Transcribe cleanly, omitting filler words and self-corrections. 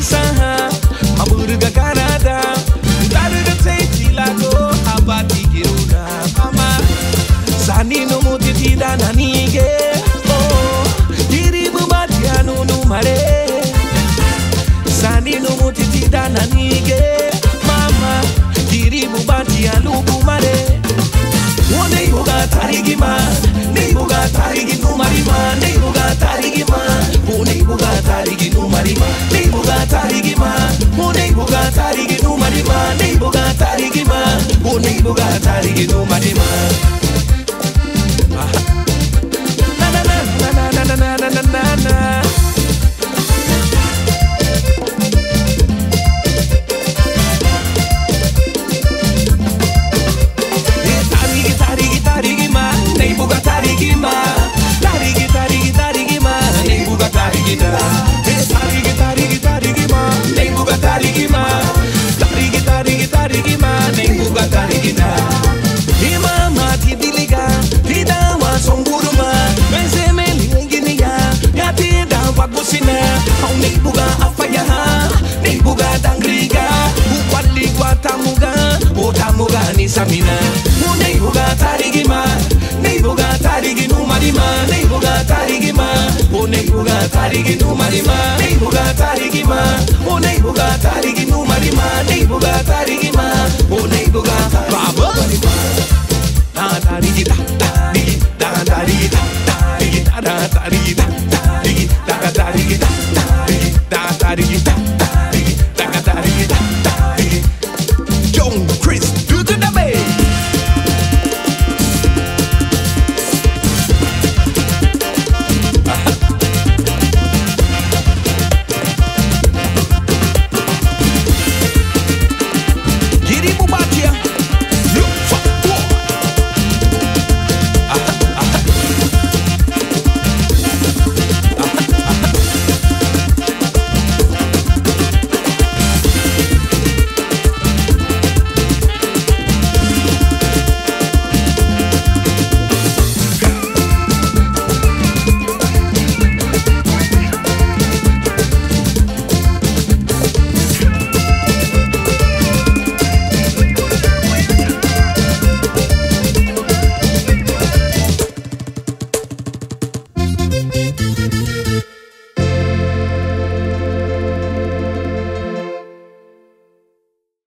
saha hamburga karada darga teilago abati kiruga mama sani no mutiti dananige oh diri bubati anunu mare sani no mutiti dananige mama diri bubati alubu mare Nei buga tarigi ma, nei buga tarigi no marima, nei buga tarigi ma, nei buga tarigi no marima, nei buga tarigi ma, nei buga tarigi no marima, nei buga tarigi ma, nei buga tarigi no marima. Na na na na na na na na na na. Nei buga afayaha, nei buga dangriga, bukwali kwatamuga, otamuga ni samina. Nei buga tarigima, nei buga tarigi no marima, nei buga tarigima, nei buga tarigi no marima, nei buga tarigima, nei buga tarigi no marima, nei buga tarigima, nei buga baba. Da tarigi da tarigi da tarigi da tarigi da tarigi da tarigi da tarigi da. Da da da da